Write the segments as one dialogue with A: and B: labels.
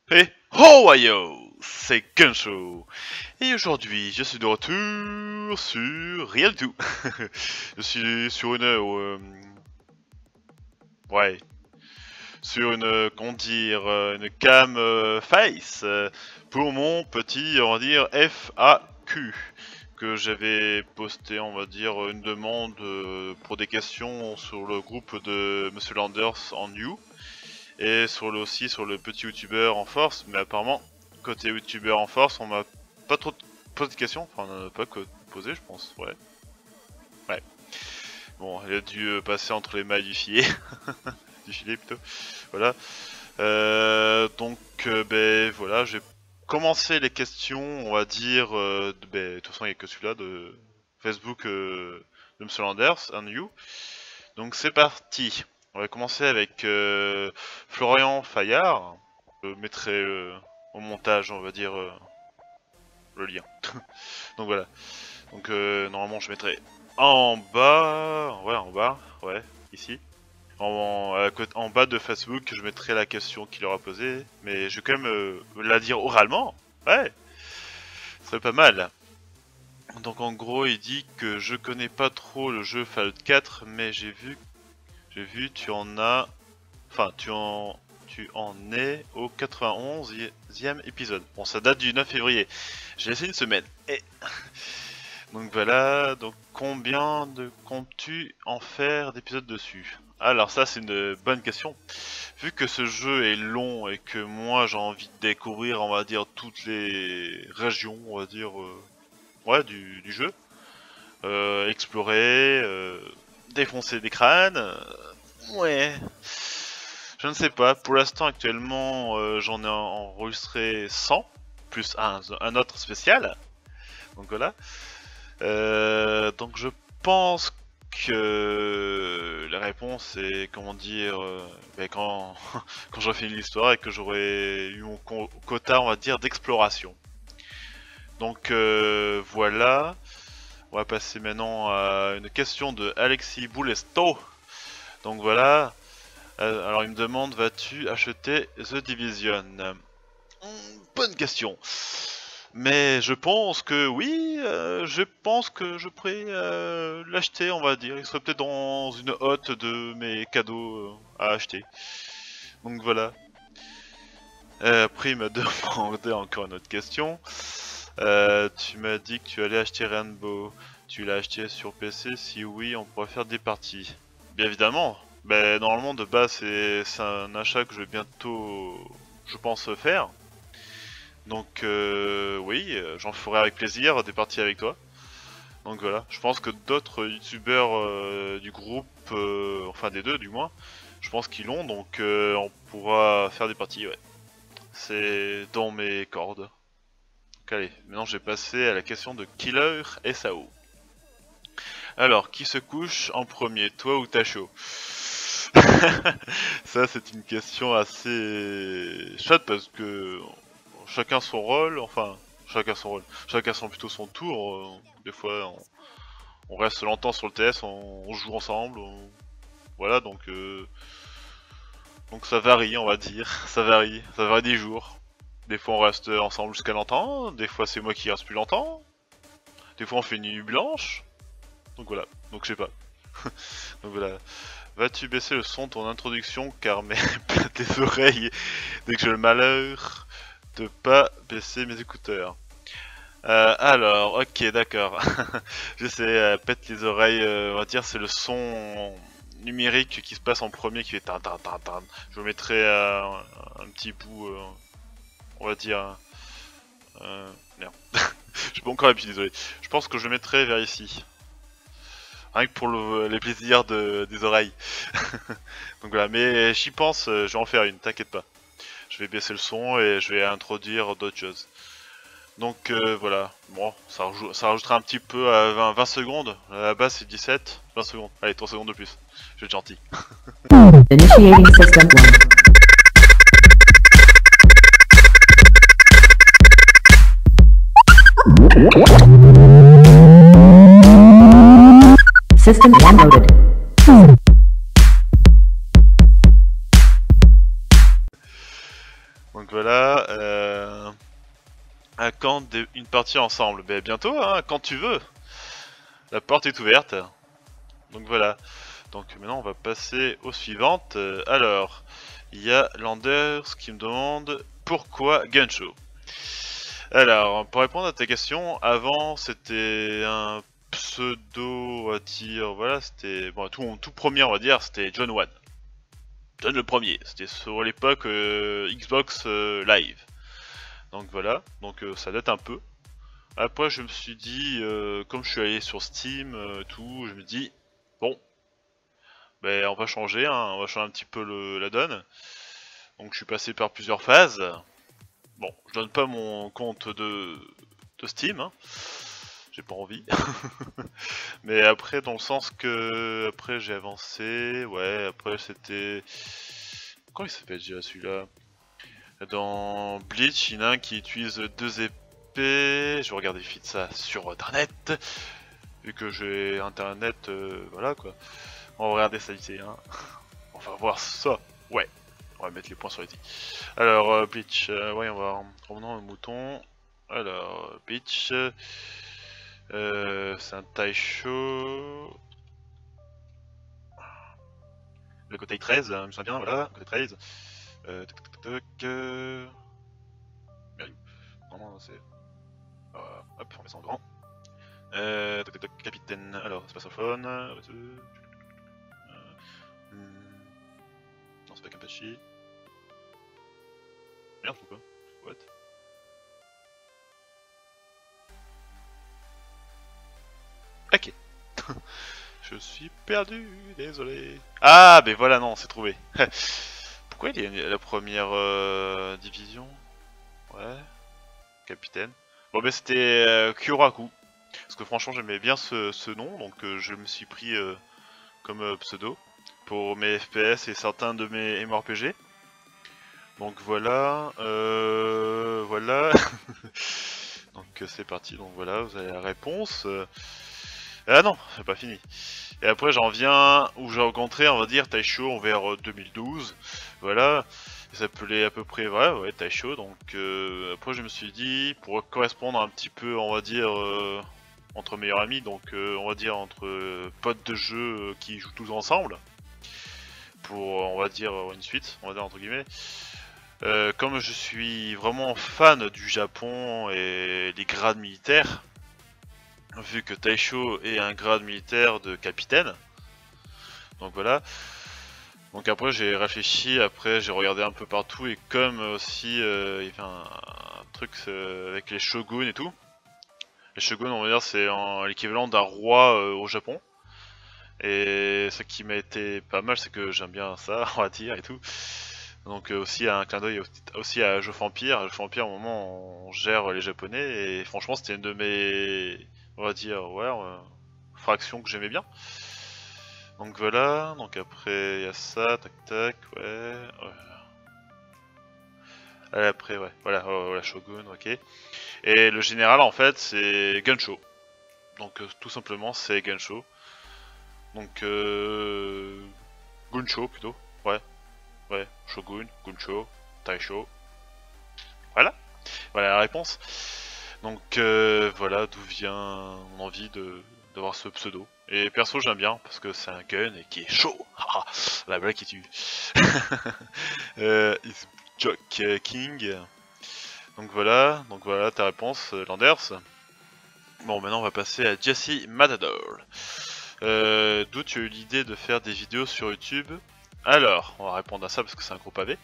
A: Et oh yo, c'est Gunshow. Et aujourd'hui, je suis de retour sur rien du tout. Je suis sur une ouais, sur une comment dire une cam face pour mon petit, on va dire FAQ que j'avais posté, on va dire une demande pour des questions sur le groupe de Monsieur Landers en You. Et aussi sur le petit youtubeur en force, mais apparemment, côté youtubeur en force, on m'a pas trop posé de questions, enfin on en a pas posé je pense, ouais. Ouais. Bon, il a dû passer entre les mailles du filet, du filet plutôt, voilà. Ben voilà, j'ai commencé les questions, on va dire, de toute façon il n'y a que celui-là de Facebook de Monsieur Landers, un you. Donc c'est parti. On va commencer avec Florian Fayard. Je mettrai au montage, on va dire, le lien. Donc voilà. Donc normalement je mettrai en bas, ouais, ici. En bas de Facebook, je mettrai la question qu'il aura posée. Mais je vais quand même la dire oralement. Ouais, ce serait pas mal. Donc en gros, il dit que je connais pas trop le jeu Fallout 4, mais j'ai vu, tu en as... Enfin, tu en es au 91e épisode. Bon, ça date du 9 février. J'ai laissé une semaine. Et... donc voilà, donc combien comptes-tu en faire d'épisodes dessus? Alors ça, c'est une bonne question. Vu que ce jeu est long et que moi, j'ai envie de découvrir, on va dire, toutes les régions, on va dire, ouais, du jeu. Explorer, défoncer des crânes, ouais... Je ne sais pas, pour l'instant actuellement j'en ai enregistré 100, plus un autre spécial, donc voilà. Donc je pense que la réponse est, comment dire, quand, quand j'aurai fini l'histoire et que j'aurai eu mon quota, on va dire, d'exploration. Donc voilà, on va passer maintenant à une question de Alexis Boulesto. Donc voilà. Alors il me demande, vas-tu acheter The Division? Bonne question. Mais je pense que oui, je pense que je pourrais l'acheter, on va dire. Il serait peut-être dans une hotte de mes cadeaux à acheter. Donc voilà. Après il m'a demandé encore une autre question. Tu m'as dit que tu allais acheter Rainbow. Tu l'as acheté sur PC? Si oui, on pourrait faire des parties. Bien évidemment. Ben, normalement de base c'est un achat que je vais bientôt, je pense, faire. Donc oui, j'en ferai avec plaisir des parties avec toi. Donc voilà, je pense que d'autres youtubeurs du groupe, enfin des deux du moins, je pense qu'ils l'ont, donc on pourra faire des parties, ouais. C'est dans mes cordes. Donc allez, maintenant je vais passer à la question de Killer SAO. Alors, qui se couche en premier, toi ou Tacho? Ça c'est une question assez chouette parce que chacun son rôle, enfin chacun son rôle, chacun plutôt son tour. Des fois on reste longtemps sur le TS, on joue ensemble, voilà donc ça varie, on va dire, ça varie des jours. Des fois on reste ensemble jusqu'à longtemps, des fois c'est moi qui reste plus longtemps, des fois on fait une nuit blanche, donc voilà, donc je sais pas. Donc voilà. Vas-tu baisser le son de ton introduction car mes pète les oreilles dès que j'ai le malheur de pas baisser mes écouteurs. Alors, ok, d'accord. Je sais, pète les oreilles, on va dire c'est le son numérique qui se passe en premier qui fait tan tan tan tan. Je vous mettrai un petit bout, on va dire... merde. Je suis pas encore appuyé, désolé. Je pense que je le mettrai vers ici. Rien que pour les plaisirs des oreilles. Donc voilà, mais j'y pense, je vais en faire une, t'inquiète pas. Je vais baisser le son et je vais introduire d'autres choses. Donc voilà, bon, ça rajoutera un petit peu à 20 secondes. À la base c'est 17, 20 secondes. Allez, 3 secondes de plus. Je vais être gentil.
B: Initiating system 1. System downloaded.
A: Donc voilà, une partie ensemble? Ben bientôt, hein, quand tu veux. La porte est ouverte. Donc voilà. Donc maintenant on va passer aux suivantes. Alors, il y a Landers qui me demande pourquoi Gunshow. Alors, pour répondre à ta question, avant c'était un pseudo, on va dire, voilà, c'était bon, tout premier, on va dire, c'était John One. John le premier, c'était sur l'époque Xbox Live. Donc voilà, donc ça date un peu. Après je me suis dit, comme je suis allé sur Steam, tout, je me dis, bon, ben on va changer, hein, on va changer un petit peu la donne. Donc je suis passé par plusieurs phases. Bon, je donne pas mon compte de Steam, hein. J'ai pas envie. Mais après, dans le sens que après j'ai avancé, ouais, après c'était... Comment il s'appelle déjà celui-là? Dans Bleach, il y en a un qui utilise 2 épées. Je vais regarder vite ça sur internet. Vu que j'ai internet, voilà quoi. On va regarder ça ici, hein. On va voir ça. Ouais, on va mettre les points sur les i. Alors, Bleach, ouais, on va revenons au mouton. Alors, Bleach, c'est un Taisho. Le côté 13, je me sens bien, voilà, côté 13. Merde. Non, c'est. Hop, on met ça en grand. Capitaine, alors, spasophone. Non, c'est pas Kampachi. Merde, pourquoi? What? Ok. Je suis perdu, désolé. Ah, ben voilà, non, c'est trouvé. Pourquoi il est la première division? Ouais. Capitaine. Bon, ben c'était Kyoraku. Parce que franchement, j'aimais bien ce nom, donc je me suis pris comme pseudo pour mes FPS et certains de mes MMORPG. Donc voilà, voilà. Donc c'est parti, donc voilà, vous avez la réponse. Ah non, c'est pas fini. Et après j'en viens où j'ai rencontré, on va dire, Taisho vers 2012. Voilà, il s'appelait à peu près, ouais, Taisho. Donc après je me suis dit, pour correspondre un petit peu, on va dire, entre meilleurs amis, donc on va dire entre potes de jeu qui jouent tous ensemble, pour, on va dire, une suite, on va dire entre guillemets. Comme je suis vraiment fan du Japon et des grades militaires, vu que Taisho est un grade militaire de capitaine, donc voilà. Donc après j'ai réfléchi, après j'ai regardé un peu partout, et comme aussi il y avait un truc avec les shoguns et tout. Les shoguns, on va dire, c'est l'équivalent d'un roi au Japon. Et ce qui m'a été pas mal, c'est que j'aime bien ça, on va dire, et tout. Donc aussi un clin d'œil aussi à Age of Empires. Age of Empires, au moment on gère les japonais, et franchement c'était une de mes, on va dire, ouais, fractions que j'aimais bien. Donc voilà, donc après il y a ça, tac tac, ouais. Après ouais, voilà, la Shogun, ok. Et le général en fait c'est Gunshow. Donc tout simplement c'est Gunshow. Donc Gunshow plutôt, ouais. Ouais, Shogun, Gunshow, Taisho. Voilà, voilà la réponse. Donc voilà d'où vient mon envie d'avoir ce pseudo. Et perso j'aime bien parce que c'est un gun et qui est chaud. La blague qui tue. It's Jock King. Donc voilà ta réponse, Landers. Bon, maintenant on va passer à Jesse Matador. D'où tu as eu l'idée de faire des vidéos sur YouTube? Alors, on va répondre à ça parce que c'est un gros pavé.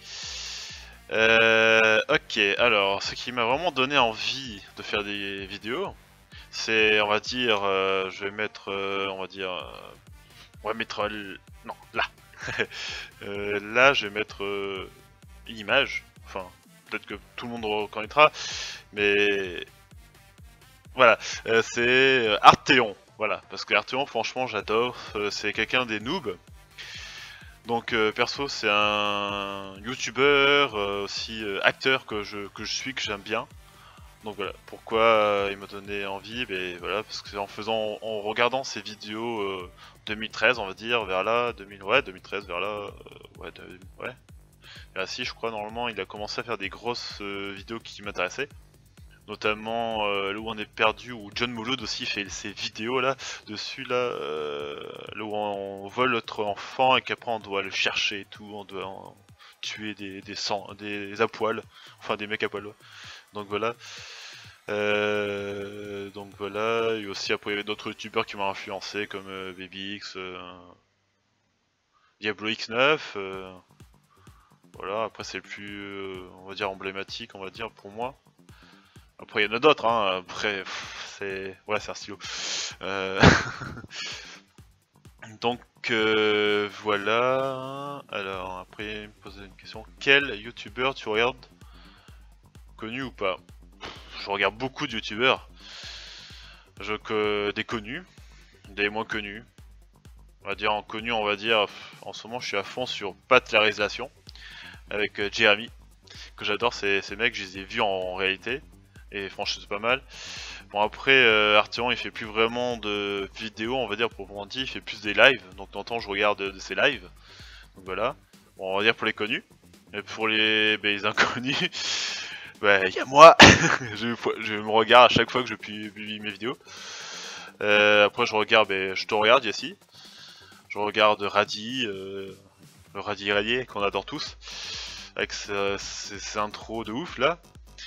A: Ok, alors, ce qui m'a vraiment donné envie de faire des vidéos, c'est, on va dire, je vais mettre, on va dire, on va mettre, non, là. Là, je vais mettre une image, enfin, peut-être que tout le monde reconnaîtra, mais voilà, c'est Arteon. Voilà, parce que Arteon, franchement, j'adore. C'est quelqu'un des noobs. Donc perso, c'est un youtubeur, aussi acteur que je suis, que j'aime bien. Donc voilà, pourquoi il m'a donné envie, ben voilà, parce que en regardant ses vidéos 2013, on va dire, vers là, 2013, vers là, ouais, vers là, si je crois, normalement, il a commencé à faire des grosses vidéos qui m'intéressaient. notamment là où on est perdu, où John Mouloud aussi fait ses vidéos là, dessus là, là où on vole notre enfant et qu'après on doit le chercher et tout, on doit tuer des à poil, enfin des mecs à poil. Donc voilà. Et aussi après il y avait d'autres youtubeurs qui m'ont influencé comme BabyX, Diablo X9, voilà, après c'est le plus on va dire emblématique, on va dire pour moi. Après il y en a d'autres, hein. Après c'est un stylo. Donc voilà. Alors après il me posait une question. Quel youtubeur tu regardes, connu ou pas? Je regarde beaucoup de youtubeurs. Des connus, des moins connus. On va dire en connu, on va dire en ce moment je suis à fond sur Pat la réalisation avec Jeremy, que j'adore. Ces mecs, je les ai vus en réalité et franchement c'est pas mal. Bon après Artheon il fait plus vraiment de vidéos, on va dire proprement dit, il fait plus des lives, donc de temps en temps je regarde de ses lives. Donc voilà, bon, on va dire pour les connus. Et pour les inconnus, bah y a moi. je me regarde à chaque fois que je publie mes vidéos. Après je regarde, je te regarde Yassi. Je regarde Radi, le Radi Radier qu'on adore tous, avec ses intros de ouf là.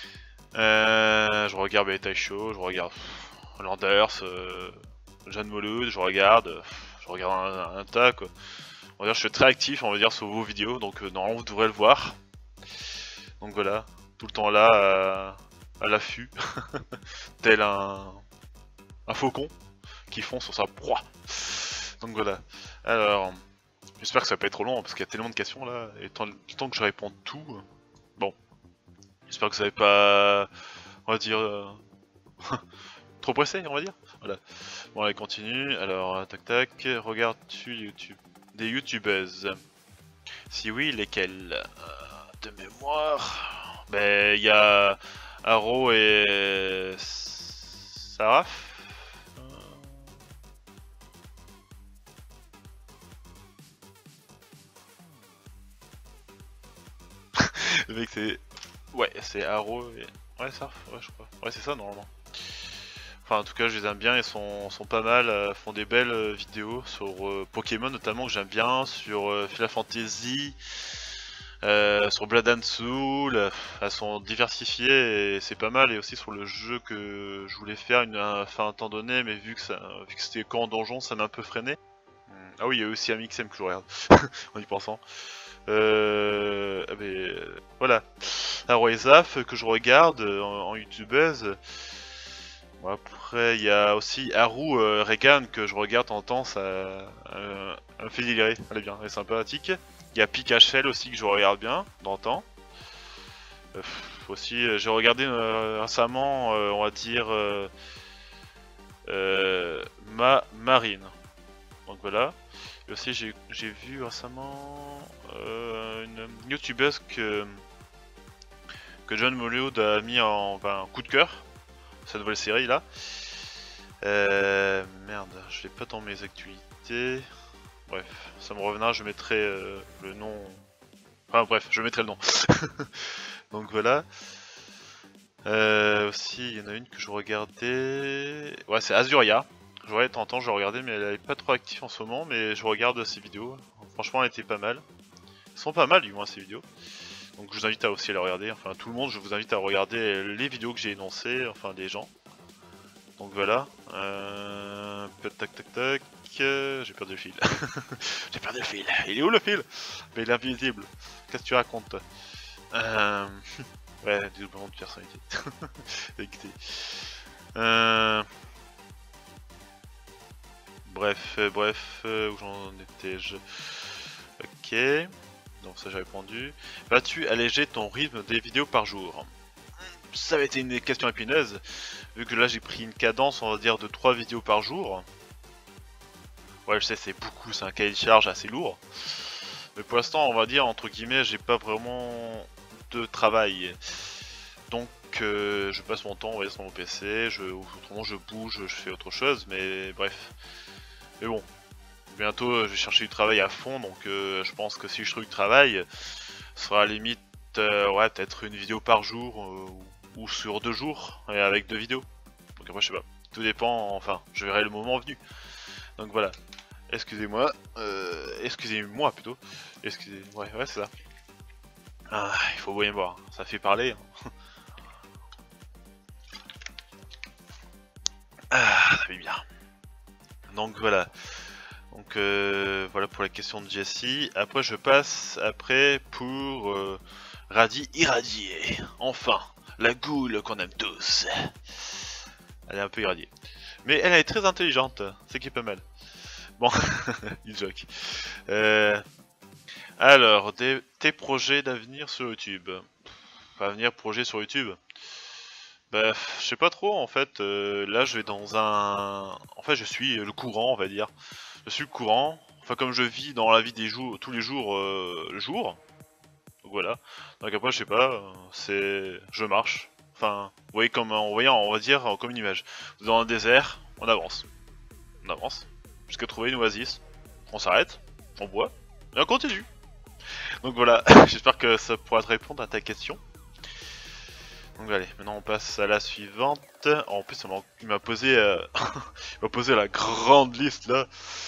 A: Je regarde Taisho, je regarde Landers, Jeanne Mouloud, je regarde un tas quoi. On va dire je suis très actif, on va dire sur vos vidéos, donc normalement vous devrez le voir. Donc voilà, tout le temps là à l'affût, tel un faucon qui fond sur sa proie. Donc voilà. Alors, j'espère que ça va pas être trop long parce qu'il y a tellement de questions là, et le temps que je réponds tout. Bon, j'espère que ça va pas, on va dire, trop pressé, on va dire. Voilà. Bon, allez, continue. Alors, tac tac. Regardes-tu YouTube des youtubeuses? Si oui, lesquelles? De mémoire. Ben, il y a Haro et Saraf. Le mec, c'est. Ouais, c'est Haro et. Ouais, Saraf, ouais, je crois. Ouais, c'est ça normalement. Enfin, en tout cas, je les aime bien, ils sont pas mal, font des belles vidéos sur Pokémon notamment, que j'aime bien, sur Final Fantasy, sur Blood and Soul, elles sont diversifiées et c'est pas mal, et aussi sur le jeu que je voulais faire un temps donné, mais vu que c'était qu'en donjon, ça m'a un peu freiné. Ah oui, il y a aussi Amixem que je regarde, en y pensant. Voilà. Alors, Zaf que je regarde en youtubeuse. Bon, après, il y a aussi Haru Regan que je regarde en temps, ça me fait délirer, elle est bien, elle est sympathique. Il y a Pikachu aussi que je regarde bien, dans le temps. Aussi, j'ai regardé récemment, on va dire, Marine. Donc voilà. Et aussi, j'ai vu récemment une youtubeuse que John Mouloud a mis en coup de cœur, cette nouvelle série là. Merde, je l'ai pas dans mes actualités. Bref, ça me revenra, je mettrai le nom. Enfin bref, je mettrai le nom. Donc voilà. Aussi, il y en a une que je regardais. Ouais, c'est Azuria. Je voyais de temps en temps, je regardais, mais elle est pas trop active en ce moment. Mais je regarde ses vidéos. Franchement, elle était pas mal. Elles sont pas mal, du moins, ces vidéos. Donc je vous invite à aussi les regarder. Enfin, tout le monde, je vous invite à regarder les vidéos que j'ai énoncées, enfin des gens. Donc voilà. Tac tac tac. J'ai perdu le fil. J'ai perdu le fil. Il est où le fil? Mais il est invisible. Qu'est-ce que tu racontes toi? Ouais, développement de personnalité. Écoutez. Bref, où j'en étais-je? Ok. Donc ça j'ai répondu. Vas-tu alléger ton rythme des vidéos par jour? Ça avait été une question épineuse, vu que là j'ai pris une cadence, on va dire, de 3 vidéos par jour. Ouais, je sais, c'est beaucoup, c'est un cahier de charge assez lourd. Mais pour l'instant, on va dire, entre guillemets, j'ai pas vraiment de travail. Donc, je passe mon temps, on va dire, sur mon PC, autrement je bouge, je fais autre chose, mais bref. Mais bon, bientôt je vais chercher du travail à fond, donc je pense que si je trouve du travail, ce sera à la limite, ouais, peut-être une vidéo par jour, ou sur 2 jours et avec 2 vidéos. Donc après je sais pas, tout dépend, enfin je verrai le moment venu. Donc voilà, excusez-moi, excusez-moi plutôt, ouais c'est ça. Ah, il faut bien boire, ça fait parler. Hein. Ah, ça fait bien. Donc voilà. Donc voilà pour la question de Jessie. Après je passe pour Radis irradié. Enfin, la goule qu'on aime tous. Elle est un peu irradiée. Mais elle est très intelligente, c'est qui est pas mal. Bon, il joke. Alors, tes projets d'avenir sur YouTube. Avenir projet sur YouTube. Bah, je sais pas trop en fait. Là, je vais dans un. En fait, je suis le courant, on va dire. Je suis le courant. Enfin, comme je vis dans la vie des jours, tous les jours, le jour. Donc voilà. Donc après, je sais pas. Je marche. Enfin, vous voyez comme on va dire comme une image. Dans un désert, on avance. On avance. Jusqu'à trouver une oasis. On s'arrête. On boit. Et on continue. Donc voilà. J'espère que ça pourra te répondre à ta question. Donc allez, maintenant on passe à la suivante. En plus, il m'a posé, il m'a posé la grande liste là.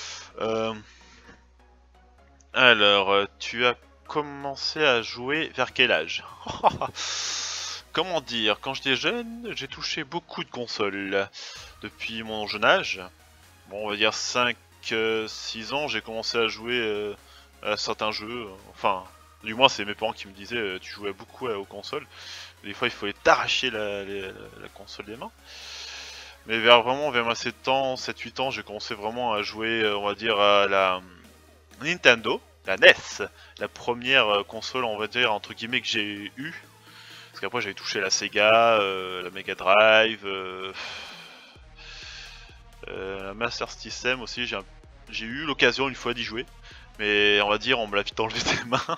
A: Alors, tu as commencé à jouer vers quel âge? Comment dire? Quand j'étais jeune, j'ai touché beaucoup de consoles. Depuis mon jeune âge, bon, on va dire 5-6 ans, j'ai commencé à jouer à certains jeux. Enfin, du moins, c'est mes parents qui me disaient tu jouais beaucoup aux consoles. Des fois, il fallait t'arracher la console des mains. Mais vraiment vers mes 7 ans, 7-8 ans, j'ai commencé vraiment à jouer, on va dire, à la Nintendo, la NES, la première console, on va dire, entre guillemets, que j'ai eue. Parce qu'après, j'avais touché la Sega, la Mega Drive, la Master System aussi. J'ai eu l'occasion une fois d'y jouer. Mais on va dire, on me l'a vite enlevé des mains.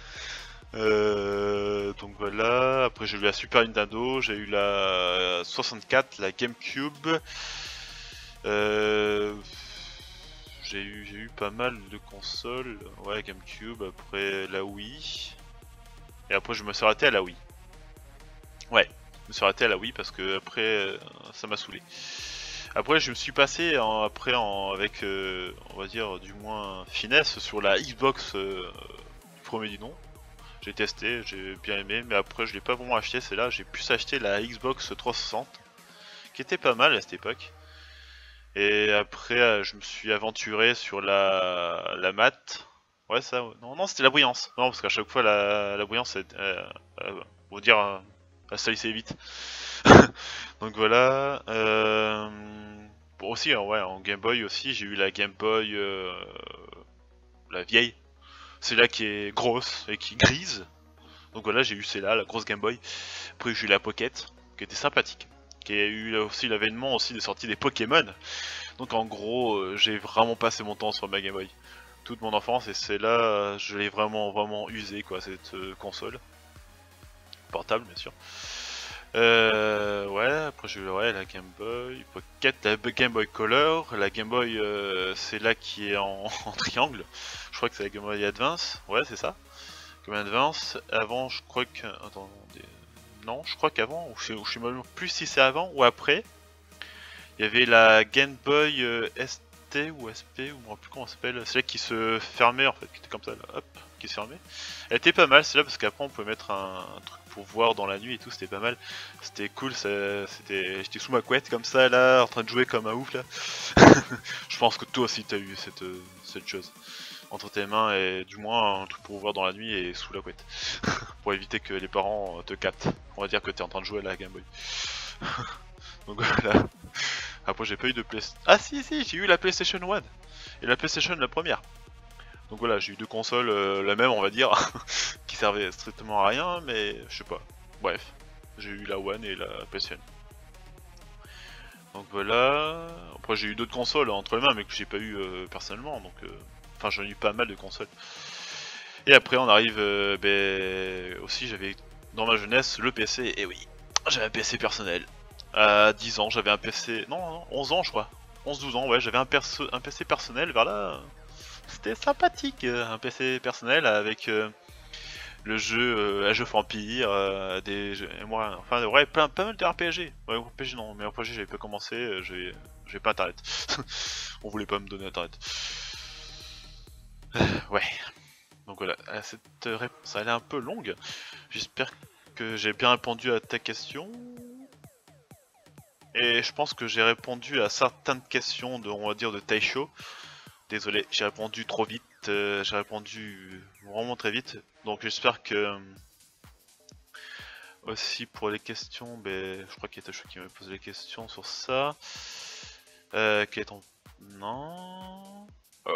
A: Donc voilà, après j'ai eu la Super Nintendo, j'ai eu la 64, la GameCube, j'ai eu pas mal de consoles, ouais GameCube, après la Wii, et après je me suis arrêté à la Wii. Ouais, je me suis arrêté à la Wii parce que après ça m'a saoulé. Après je me suis passé avec, on va dire du moins finesse sur la Xbox premier du nom. J'ai testé, j'ai bien aimé, mais après je l'ai pas vraiment acheté, c'est là j'ai pu s'acheter la Xbox 360, qui était pas mal à cette époque. Et après je me suis aventuré sur la mat. Ouais ça, non c'était la brillance. Non parce qu'à chaque fois la brillance, on va dire, elle salissait vite. Donc voilà. Bon, aussi ouais en Game Boy aussi, j'ai eu la Game Boy, la vieille. C'est là qui est grosse et qui grise. Donc voilà, j'ai eu celle-là, la grosse Game Boy. Après j'ai eu la Pocket, qui était sympathique. Qui a eu aussi l'avènement aussi des sorties des Pokémon. Donc en gros, j'ai vraiment passé mon temps sur ma Game Boy. Toute mon enfance, et c'est là, je l'ai vraiment usé quoi, cette console. Portable bien sûr. Ouais, après j'ai eu la Game Boy Pocket, la Game Boy Color, la Game Boy, c'est là qui est en triangle. Je crois que c'est la Game Boy Advance, ouais c'est ça. Game Boy Advance, avant je crois que... Attendez... Non, je crois qu'avant, ou je sais même plus si c'est avant ou après. Il y avait la Game Boy ST ou SP, ou je ne sais plus comment ça s'appelle. C'est là qui se fermait en fait, qui était comme ça, là, hop, qui se fermait. Elle était pas mal, c'est là parce qu'après on pouvait mettre un truc pour voir dans la nuit et tout, c'était pas mal. C'était cool, j'étais sous ma couette comme ça là, en train de jouer comme un ouf là. Je pense que toi aussi t'as eu cette chose entre tes mains, et du moins un truc pour voir dans la nuit et sous la couette. Pour éviter que les parents te captent. On va dire que t'es en train de jouer à la Game Boy. Donc voilà. Après j'ai pas eu de PlayStation. Ah si j'ai eu la PlayStation 1 et la PlayStation la première. Donc voilà, j'ai eu deux consoles, la même on va dire, qui servaient strictement à rien, mais je sais pas. Bref, j'ai eu la One et la PlayStation. Donc voilà. Après j'ai eu d'autres consoles entre les mains, mais que j'ai pas eu personnellement. Donc enfin j'en ai eu pas mal de consoles. Et après on arrive, aussi j'avais dans ma jeunesse le PC, et oui, j'avais un PC personnel. À 10 ans j'avais un PC, non 11 ans je crois, 11-12 ans ouais, j'avais un PC personnel vers là. C'était sympathique, un PC personnel avec le jeu, Age of Empires, des jeux, et moi, enfin ouais, pas mal de RPG. Ouais, RPG non, mais RPG j'avais pas commencé, j'ai pas internet. On voulait pas me donner internet. Ouais, donc voilà, cette réponse elle est un peu longue. J'espère que j'ai bien répondu à ta question. Et je pense que j'ai répondu à certaines questions de, on va dire, de Taisho. Désolé, j'ai répondu trop vite, j'ai répondu vraiment très vite. Donc j'espère que aussi pour les questions, ben, je crois qu'il y a Taisho qui me pose les questions sur ça. Quel est ton... Non...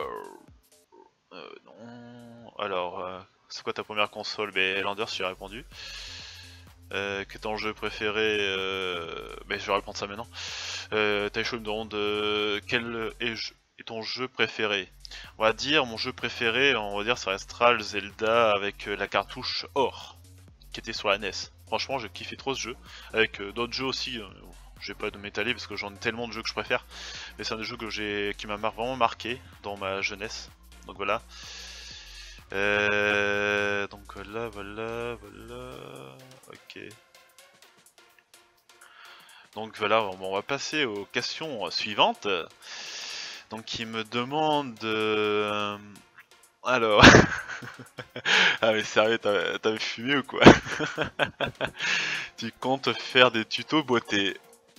A: non... Alors, c'est quoi ta première console? Ben, Landers, j'ai répondu. Quel est ton jeu préféré? Ben, je vais répondre ça maintenant. Taisho me demande quel est ton jeu préféré? On va dire mon jeu préféré, on va dire ça restera le Zelda avec la cartouche or qui était sur la NES. Franchement, j'ai kiffé trop ce jeu. Avec d'autres jeux aussi, je vais pas de m'étaler parce que j'en ai tellement de jeux que je préfère. Mais c'est un des jeux que qui m'a vraiment marqué dans ma jeunesse. Donc voilà. Donc voilà. Ok. Donc voilà, on va passer aux questions suivantes. Donc il me demande... Alors... ah mais sérieux, t'avais fumé ou quoi? Tu comptes faire des tutos beauté?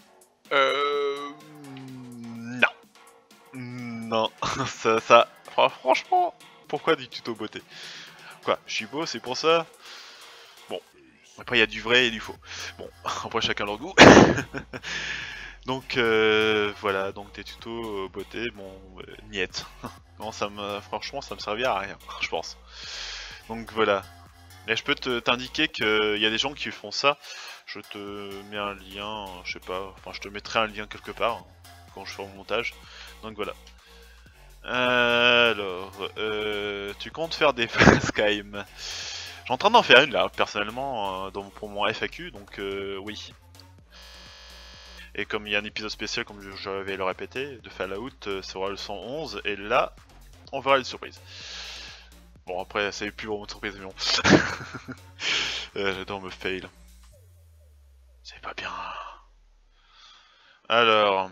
A: Non. Non. Franchement, pourquoi du tuto beauté? Quoi, je suis beau, c'est pour ça? Bon. Après, il y a du vrai et du faux. Bon, après, chacun leur goût. Donc, voilà, donc des tutos beauté, bon, niette. Non, franchement, ça me servira à rien, je pense. Donc, voilà. Mais je peux t'indiquer qu'il y a des gens qui font ça. Je te mets un lien, je sais pas, enfin, je te mettrai un lien quelque part, hein, quand je ferai mon montage. Donc, voilà. Alors, tu comptes faire des facecam? J'ai en train d'en faire une là, personnellement, pour mon FAQ, donc oui. Et comme il y a un épisode spécial, comme je vais le répéter, de Fallout, ça sera le 111, et là, on verra une surprise. Bon, après, ça n'est plus vraiment de surprise, mais bon. J'adore me fail. C'est pas bien. Alors,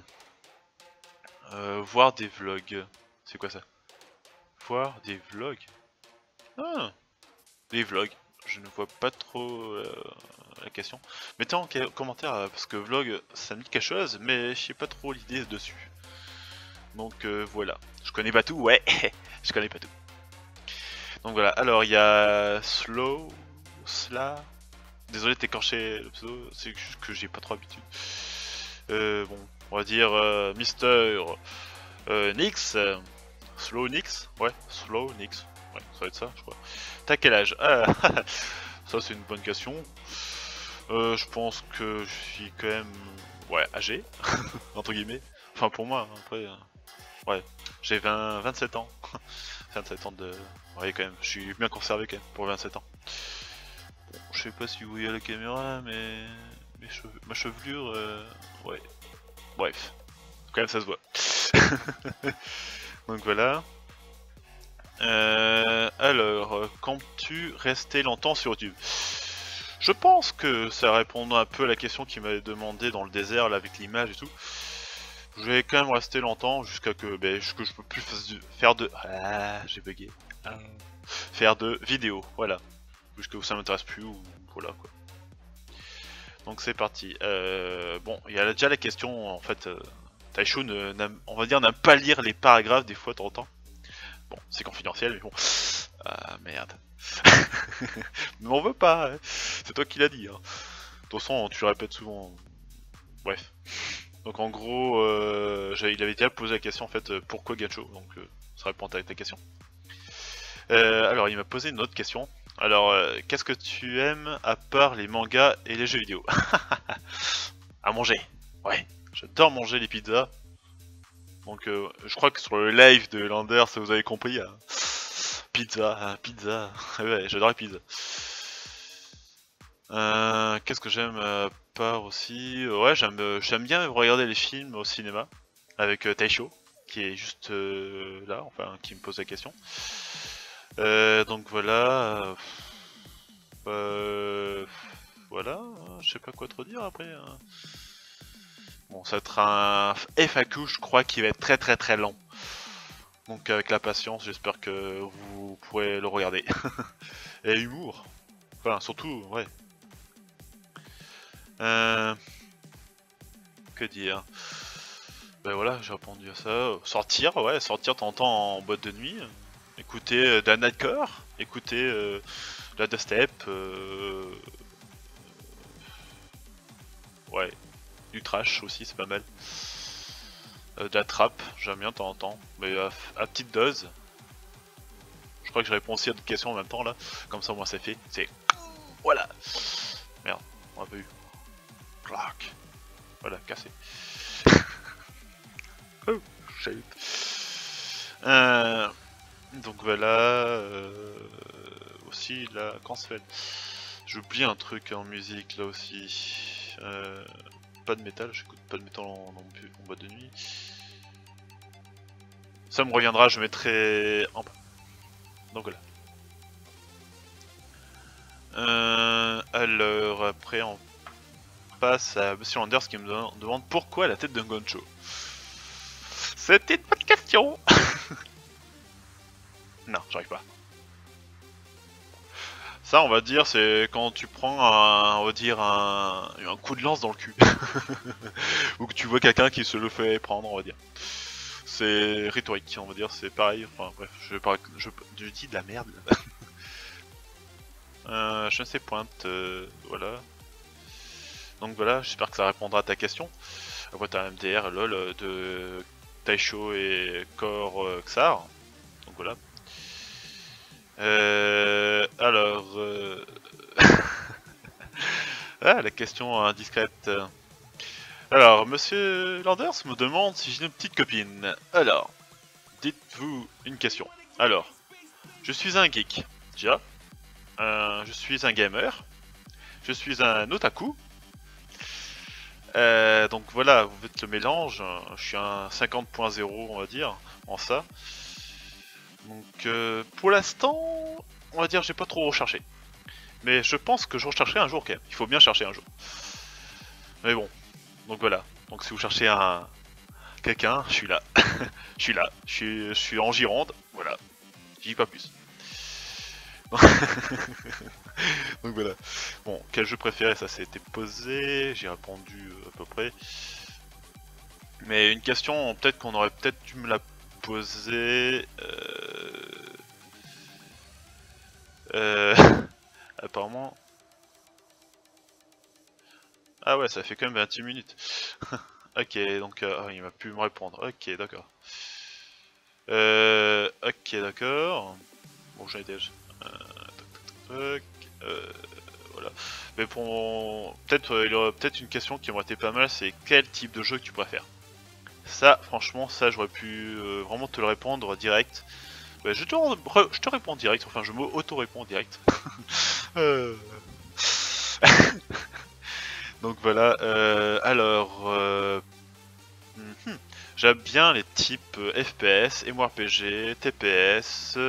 A: voir des vlogs. C'est quoi ça? Voir des vlogs? Ah, des vlogs. Je ne vois pas trop la question. Mettez en commentaire, parce que vlog, ça me dit quelque chose, mais je sais pas trop l'idée dessus. Donc voilà. Je connais pas tout, ouais. Je connais pas tout. Donc voilà. Alors il y a Sla. Désolé de t'écorcher le pseudo, c'est juste que j'ai pas trop l'habitude. Bon, on va dire Mister Nix. Slow Nix. Ouais, Slow Nix. Ouais, ça va être ça, je crois. T'as quel âge? Ça c'est une bonne question. Je pense que je suis quand même, ouais, âgé, entre guillemets. Enfin pour moi, hein, après, ouais, j'ai 27 ans. 27 ans de... Ouais quand même, je suis bien conservé quand même pour 27 ans. Bon, je sais pas si vous voyez la caméra, mais ma chevelure, ouais. Bref, quand même ça se voit. Donc voilà. Alors, comptes-tu rester longtemps sur YouTube? Je pense que ça répond un peu à la question qui m'avait demandé dans le désert là, avec l'image et tout. Je vais quand même rester longtemps jusqu'à que, je peux plus faire de... Ah, j'ai bugué. Faire de vidéos, voilà. Jusqu'à où ça m'intéresse plus, ou voilà quoi. Donc c'est parti. Bon, il y a déjà la question, en fait, Taisho, on va dire, n'aime pas lire les paragraphes des fois de temps en temps. Bon, c'est confidentiel, mais bon. Ah merde. Ne m'en veux pas, hein. C'est toi qui l'as dit. Hein. De toute façon, tu le répètes souvent. Bref. Donc en gros, il avait déjà posé la question en fait, pourquoi Gacho, donc ça répond à ta question. Alors il m'a posé une autre question. Alors, qu'est-ce que tu aimes à part les mangas et les jeux vidéo? À manger. Ouais, j'adore manger les pizzas. Donc je crois que sur le live de Lander, ça vous avez compris. Hein. Pizza, pizza. Ouais, j'adore les pizzas. Qu'est-ce que j'aime à part aussi? Ouais, j'aime bien regarder les films au cinéma avec Taisho, qui est juste là, enfin, qui me pose la question. Donc voilà. je sais pas quoi trop dire après. Bon, ça va être un FAQ, je crois, qui va être très long. Donc avec la patience, j'espère que vous pourrez le regarder. Et humour. Enfin, surtout, ouais. Que dire? Ben voilà, j'ai répondu à ça. Sortir, ouais, sortir de temps en temps en boîte de nuit. Écouter de la nightcore. Écouter de la dubstep. Ouais, du trash aussi, c'est pas mal. De la trap, j'aime bien de temps en temps, mais à petite dose. Je crois que je réponds aussi à d'autres questions en même temps là, comme ça au moins c'est fait. C'est... Voilà. Merde, on a pas eu. Clac. Voilà, cassé. Oh, chahut. Donc voilà. Aussi là, quand se fait. J'oublie un truc en musique là aussi. Pas de métal, j'écoute pas de métal en boîte de nuit. Ça me reviendra, je mettrai en bas. Donc voilà. Alors après on passe à Monsieur Anders qui me demande pourquoi la tête d'un Goncho. C'était pas de question. Non, j'arrive pas. Ça on va dire c'est quand tu prends on va dire un coup de lance dans le cul. Ou que tu vois quelqu'un qui se le fait prendre, on va dire. C'est rhétorique, on va dire, c'est pareil. Enfin bref, je dis de la merde. Je ne sais pointe, voilà. Donc voilà, j'espère que ça répondra à ta question. Après t'as MDR, LOL, de Taisho et Core Xar. Donc voilà. Alors... ah, la question indiscrète. Alors, Monsieur Landers me demande si j'ai une petite copine. Alors, dites-vous une question. Alors, je suis un geek, déjà. Je suis un gamer. Je suis un otaku. Donc voilà, vous faites le mélange. Je suis un 50.0, on va dire, en ça. Donc pour l'instant, on va dire j'ai pas trop recherché. Mais je pense que je rechercherai un jour quand même. Il faut bien chercher un jour. Mais bon, donc voilà. Donc si vous cherchez un quelqu'un, je suis là. Je suis là. Je suis en Gironde. Voilà. Je dis pas plus. Donc voilà. Bon, quel jeu préféré, ça s'était posé. J'ai répondu à peu près. Mais une question, peut-être qu'on aurait peut-être dû me la poser. Apparemment. Ah ouais, ça fait quand même 28 minutes. Ok, donc il m'a pu me répondre. Ok, d'accord. Ok, d'accord. Bon, j'en ai déjà. Voilà. Mais pour peut-être il y aurait peut-être une question qui m'aurait été pas mal, c'est quel type de jeu que tu préfères. Ça, franchement, ça j'aurais pu vraiment te le répondre direct. Bah, je te réponds direct, enfin je m'auto-réponds direct. Donc voilà, alors... j'aime bien les types FPS, MMORPG, TPS,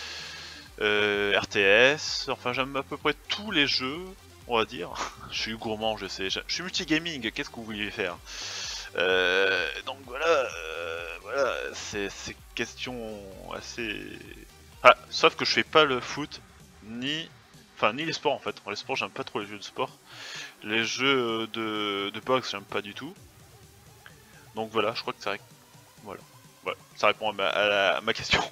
A: RTS, enfin j'aime à peu près tous les jeux, on va dire. Je suis gourmand, je sais, je suis multigaming, qu'est-ce que vous vouliez faire? Donc voilà, voilà, c'est question assez... Ah, sauf que je fais pas le foot, ni les sports en fait. Les sports, j'aime pas trop les jeux de sport. Les jeux de boxe, j'aime pas du tout. Donc voilà, je crois que ça, voilà. Ça répond à ma question.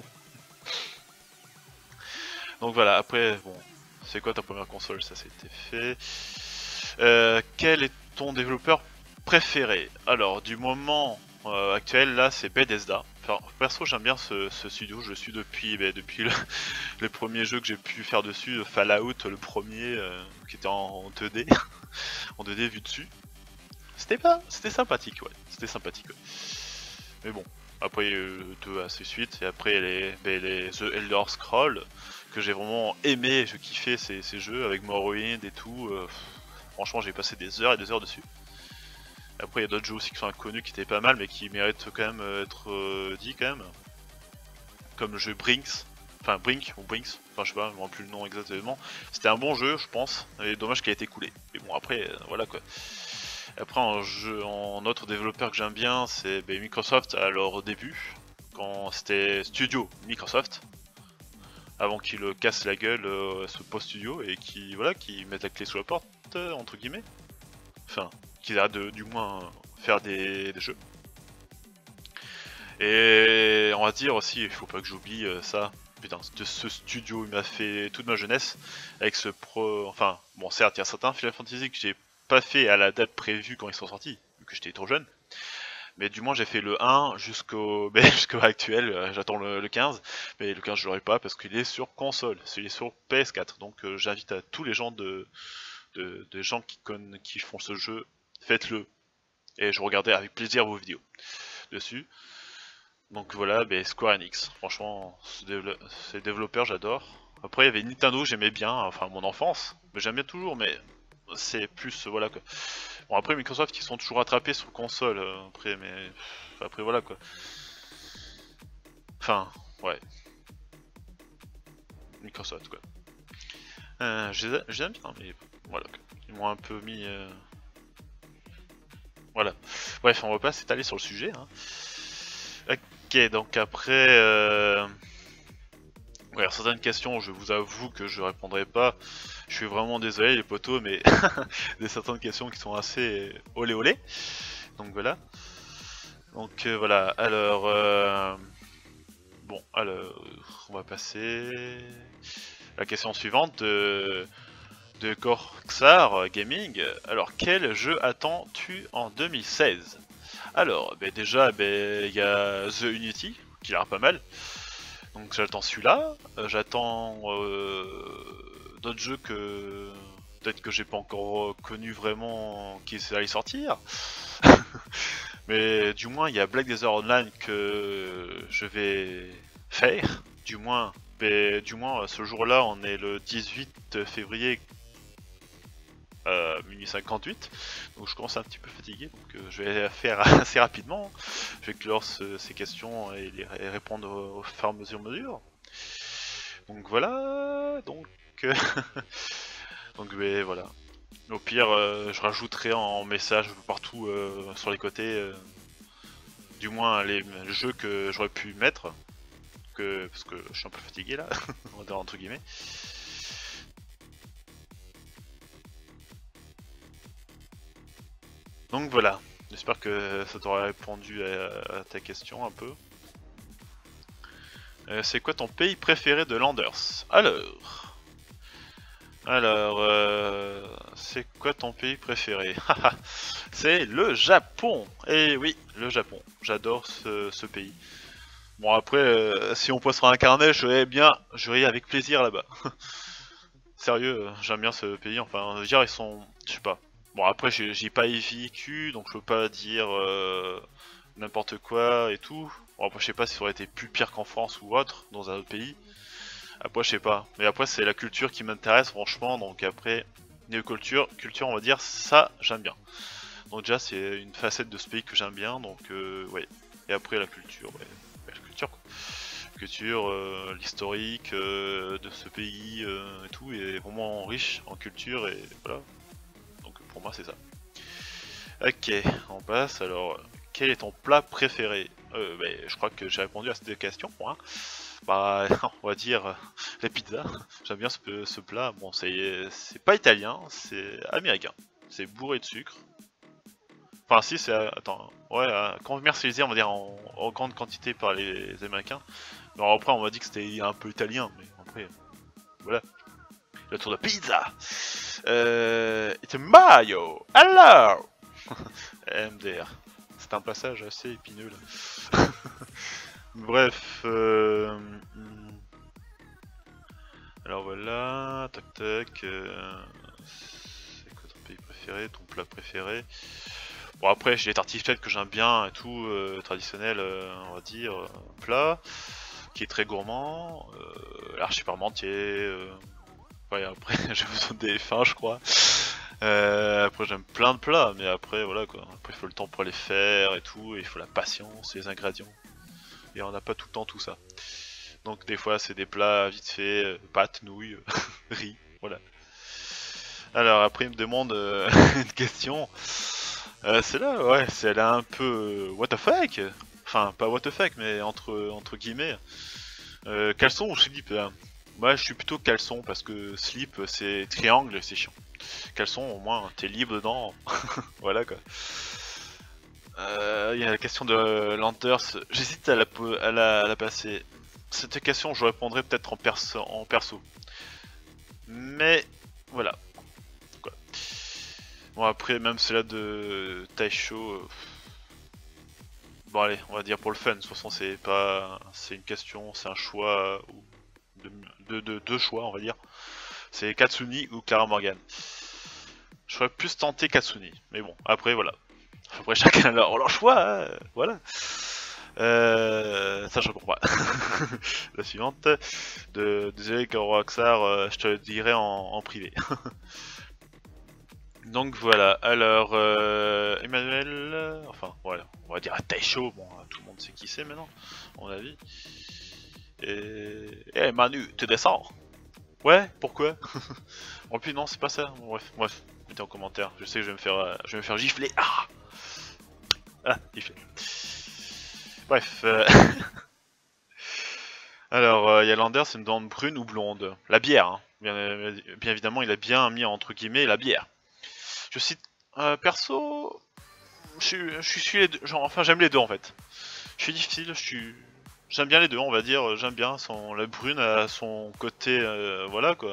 A: Donc voilà, après, bon, c'est quoi ta première console? Ça c'était fait. Quel est ton développeur préféré? Alors, du moment actuel, là, c'est Bethesda. Enfin, perso, j'aime bien ce studio, je le suis depuis le premier jeu que j'ai pu faire dessus, Fallout, le premier, qui était en 2D, en 2D vu dessus. C'était sympathique, ouais, c'était sympathique, ouais. Mais bon, après, deux à ses suites, et après les The Elder Scrolls, que j'ai vraiment aimé, je kiffais ces jeux avec Morrowind et tout. Franchement, j'ai passé des heures et des heures dessus. Après, il y a d'autres jeux aussi qui sont inconnus, qui étaient pas mal, mais qui méritent quand même d'être dit quand même. Comme le jeu Brinks, enfin Brink ou Brinks, enfin je sais pas, je me rappelle plus le nom exactement. C'était un bon jeu je pense, et dommage qu'il a été coulé. Mais bon après voilà quoi. Après en autre développeur que j'aime bien c'est Microsoft à leur début, quand c'était Studio Microsoft, avant qu'ils cassent la gueule ce post studio et qui voilà qui mettent la clé sous la porte entre guillemets. Enfin, qu'ils arrêtent de du moins faire des jeux. Et on va dire aussi, il faut pas que j'oublie ça. Putain, ce studio il m'a fait toute ma jeunesse avec ce pro. Enfin, bon, certes, il y a certains Final Fantasy que j'ai pas fait à la date prévue quand ils sont sortis, vu que j'étais trop jeune. Mais du moins, j'ai fait le 1 jusqu'au actuel. J'attends le 15, mais le 15 je l'aurai pas parce qu'il est sur console, il est sur PS4. Donc, j'invite à tous les gens de gens qui font ce jeu, faites-le. Et je regardais avec plaisir vos vidéos dessus. Donc voilà, Square Enix, franchement, ces développeurs j'adore. Après il y avait Nintendo, j'aimais bien, enfin mon enfance, mais j'aime bien toujours, mais c'est plus, voilà quoi. Bon après Microsoft ils sont toujours rattrapés sur console, après, mais après voilà quoi. Enfin, ouais. Microsoft quoi. Je les aime bien, mais voilà quoi. Ils m'ont un peu mis... Voilà. Bref, on va pas s'étaler sur le sujet. Hein. Ok, donc après... Ouais, alors certaines questions, je vous avoue que je répondrai pas. Je suis vraiment désolé les potos, mais il y a certaines questions qui sont assez olé olé. Donc voilà. Donc voilà, alors... Bon, alors... On va passer... La question suivante de Corxar Gaming. Alors, quel jeu attends-tu en 2016? Alors, déjà, il y a The Unity, qui a l'air pas mal. Donc j'attends celui-là, j'attends d'autres jeux que peut-être que j'ai pas encore connu vraiment qui allaient sortir. Mais du moins il y a Black Desert Online que je vais faire, du moins ce jour-là on est le 18 février minuit 58, donc je commence un petit peu fatigué, donc je vais la faire assez rapidement. Je vais clore ces questions et les répondre au fur et à mesure. Donc voilà, donc donc voilà. Au pire, je rajouterai en message partout sur les côtés, du moins les jeux que j'aurais pu mettre, parce que je suis un peu fatigué là, on va dire entre guillemets. Donc voilà, j'espère que ça t'aura répondu à ta question un peu. C'est quoi ton pays préféré de Landers? Alors, c'est quoi ton pays préféré? C'est le Japon. Et oui, le Japon. J'adore ce pays. Bon après, si on postera un carnet, j'irai avec plaisir là-bas. Sérieux, j'aime bien ce pays. Enfin, je veux dire, ils sont, je sais pas. Bon après, j'ai pas vécu, donc je peux pas dire n'importe quoi et tout. Bon après, je sais pas si ça aurait été plus pire qu'en France ou autre, dans un autre pays. Après, je sais pas. Mais après, c'est la culture qui m'intéresse, franchement. Donc après, néoculture, culture, on va dire, ça, j'aime bien. Donc déjà, c'est une facette de ce pays que j'aime bien. Donc, ouais. Et après, la culture, ouais. La culture, quoi. Culture, l'historique de ce pays et tout, est vraiment riche en culture. Et voilà. Donc, pour moi, c'est ça. Ok, on passe. Alors, quel est ton plat préféré? Je crois que j'ai répondu à cette question, hein. Bah, on va dire les pizzas. J'aime bien ce plat. Bon, c'est pas italien, c'est américain. C'est bourré de sucre. Enfin, si, c'est. Attends, ouais, commercialisé, on va dire, en grande quantité par les Américains. Alors après, on m'a dit que c'était un peu italien, mais après, voilà. Le tour de pizza. It's mayo. Alors. MDR. C'est un passage assez épineux là. Bref, alors voilà, tac tac, c'est quoi ton pays préféré, ton plat préféré? Bon après j'ai les tartiflettes que j'aime bien et tout, traditionnel on va dire, plat, qui est très gourmand, l'archi parmentier, ouais après j'ai besoin des fins je crois. Après j'aime plein de plats, mais après voilà quoi, après il faut le temps pour les faire et tout, et il faut la patience, les ingrédients. Et on n'a pas tout le temps tout ça. Donc des fois c'est des plats vite fait, pâtes, nouilles, riz, voilà. Alors après il me demande une question. Celle-là, ouais, elle est un peu what the fuck. Enfin pas what the fuck mais entre guillemets. Caleçon ou slip Moi je suis plutôt caleçon parce que slip c'est triangle et c'est chiant. Caleçon au moins t'es libre dedans. Voilà quoi. Il y a la question de Landers. J'hésite à la passer. Cette question, je répondrai peut-être en perso. Mais voilà. Quoi. Bon après, même celle-là de Taisho. Bon allez, on va dire pour le fun. De toute façon, c'est pas, c'est une question, c'est un choix de deux choix, on va dire. C'est Katsuni ou Clara Morgan. Je serais plus tenté Katsuni, mais bon. Après voilà. Après chacun leur choix, hein, voilà. Ça je comprends pas. La suivante. Désolé que Roxar, je te le dirai en privé. Donc voilà, alors Emmanuel, enfin voilà, on va dire à Taisho, bon tout le monde sait qui c'est maintenant, à mon avis. Et Manu, tu descends. Ouais, pourquoi? En plus non, c'est pas ça. Bref, mettez en commentaire. Je sais que je vais me faire gifler. Ah, gifler. Bref. Alors, il y a Landers, c'est une dent brune ou blonde. La bière, hein. Bien évidemment, il a bien mis entre guillemets la bière. Je cite, perso, je suis les deux, genre, enfin j'aime les deux en fait. Je suis difficile, j'aime bien les deux, on va dire, j'aime bien la brune à son côté, voilà quoi.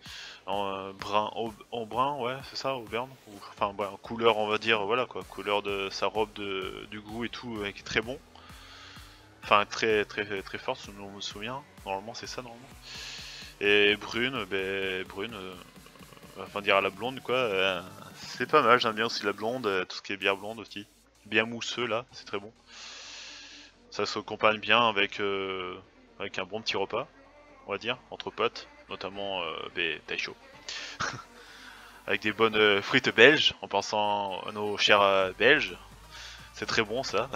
A: En brun, ouais, c'est ça, auvergne. Enfin, bah, couleur, on va dire, voilà quoi, couleur de sa robe du goût et tout, qui est très bon. Enfin, très forte, si je me souviens. Normalement, c'est ça, normalement. Et brune, brune, enfin dire à la blonde, quoi. C'est pas mal, j'aime bien aussi la blonde, tout ce qui est bière blonde aussi. Bien mousseux, là, c'est très bon. Ça se compagne bien avec un bon petit repas, on va dire, entre potes, notamment Taisho. Avec des bonnes frites belges, en pensant à nos chers belges. C'est très bon, ça.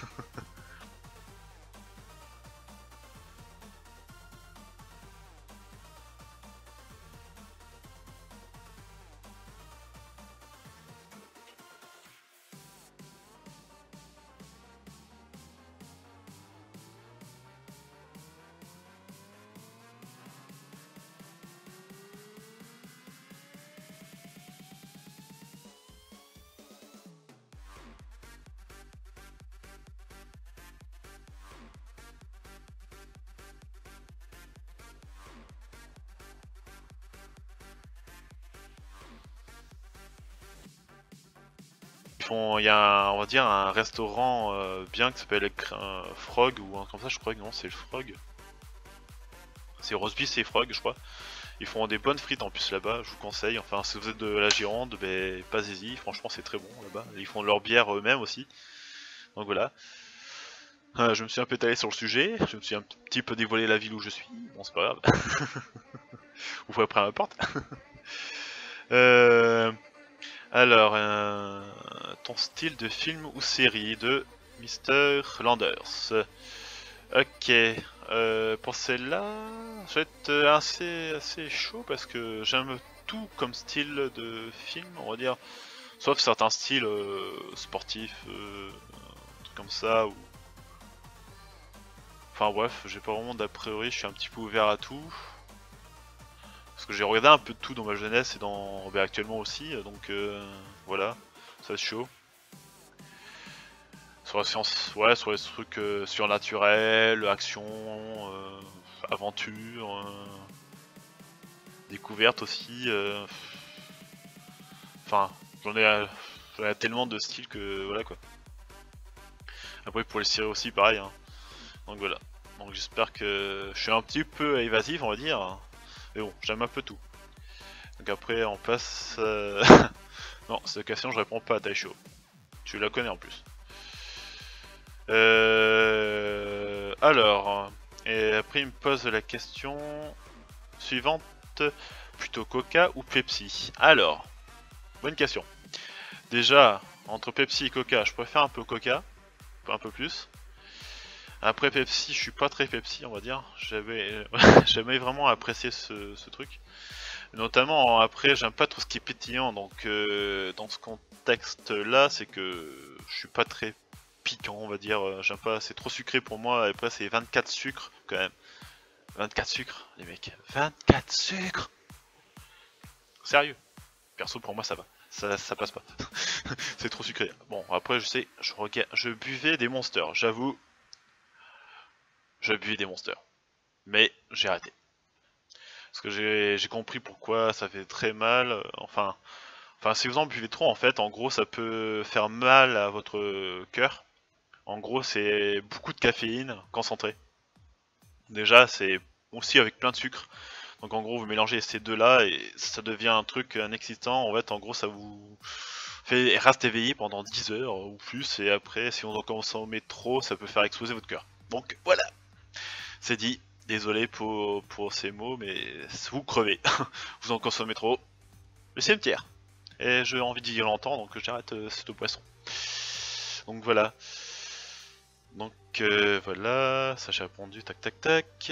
A: Il y a on va dire un restaurant bien qui s'appelle Frog ou un comme ça, je crois que non, c'est le Frog. C'est Rosebif et Frog, je crois. Ils font des bonnes frites en plus là-bas, je vous conseille. Enfin, si vous êtes de la Gironde, passez-y, franchement c'est très bon là-bas. Ils font leur bière eux-mêmes aussi. Donc voilà. Je me suis un peu étalé sur le sujet, je me suis un petit peu dévoilé la ville où je suis. Bon, c'est pas grave. Ou après peu importe. Alors, ton style de film ou série de Mr. Landers. Ok, pour celle-là, je vais être assez chaud parce que j'aime tout comme style de film, on va dire. Sauf certains styles sportifs, un truc comme ça. Enfin bref, j'ai pas vraiment d'a priori, je suis un petit peu ouvert à tout. Parce que j'ai regardé un peu de tout dans ma jeunesse et actuellement aussi, donc voilà, ça c'est chaud. Sur la science, ouais, sur les trucs surnaturels, action, aventure, découverte aussi. Enfin, j'en ai tellement de styles que voilà quoi. Après pour les séries aussi pareil. Hein. Donc voilà. Donc j'espère que je suis un petit peu évasif on va dire. Mais bon, j'aime un peu tout. Donc après on passe... non, cette question je réponds pas à Taisho. Tu la connais en plus. Alors, et après il me pose la question suivante, plutôt Coca ou Pepsi? Alors, bonne question. Déjà, entre Pepsi et Coca, je préfère un peu Coca, un peu plus. Après Pepsi, je suis pas très Pepsi, on va dire. J'avais jamais vraiment apprécié ce truc. Notamment après, j'aime pas tout ce qui est pétillant, donc dans ce contexte-là, c'est que je suis pas très piquant, on va dire. J'aime pas, c'est trop sucré pour moi. Et après, c'est 24 sucres quand même. 24 sucres, les mecs. 24 sucres. Sérieux. Perso, pour moi, ça va. Ça passe pas. C'est trop sucré. Bon, après, je sais, je buvais des Monsters, j'avoue. Je buvais des Monsters. Mais j'ai arrêté. Parce que j'ai compris pourquoi ça fait très mal. Enfin, si vous en buvez trop, en fait, en gros, ça peut faire mal à votre cœur. En gros, c'est beaucoup de caféine concentrée. Déjà, c'est aussi avec plein de sucre. Donc en gros, vous mélangez ces deux-là et ça devient un excitant. En fait, en gros, ça vous fait rester éveillé pendant 10 heures ou plus. Et après, si on en consomme trop, ça peut faire exploser votre cœur. Donc voilà, c'est dit. Désolé pour ces mots, mais vous crevez. Vous en consommez trop. Le cimetière. Et j'ai envie d'y vivre longtemps, donc j'arrête cette poisson. Donc voilà. Donc voilà, ça j'ai répondu, tac tac tac.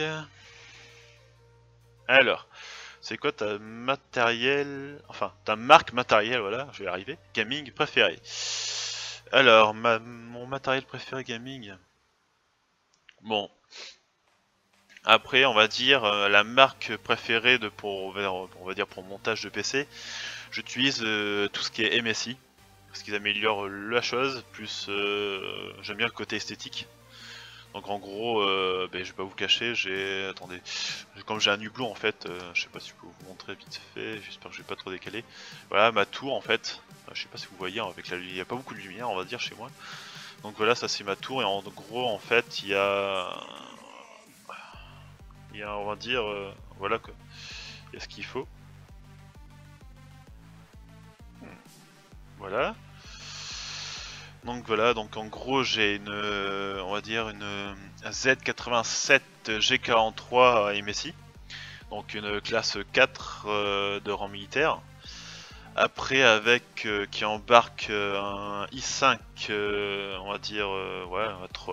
A: Alors, c'est quoi ta matériel, enfin ta marque matérielle, voilà, je vais y arriver, gaming préféré. Alors, mon matériel préféré gaming. Bon. Après, on va dire la marque préférée on va dire pour montage de PC. J'utilise tout ce qui est MSI parce qu'ils améliorent la chose. Plus, j'aime bien le côté esthétique. Donc en gros, je vais pas vous cacher, attendez, comme j'ai un hublot en fait, je sais pas si je peux vous montrer vite fait. J'espère que je vais pas trop décaler. Voilà ma tour en fait. Je sais pas si vous voyez avec il y a pas beaucoup de lumière, on va dire chez moi. Donc voilà, ça c'est ma tour et en gros en fait il y a on va dire, voilà quoi, il y a ce qu'il faut. Voilà. Donc voilà, donc en gros j'ai une, on va dire une Z87 G43 MSI. Donc une classe 4 de rang militaire. Après avec qui embarque un i5 on va dire ouais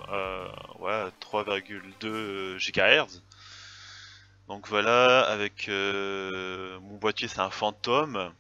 A: 3,2 GHz. Donc voilà, avec mon boîtier c'est un Phantom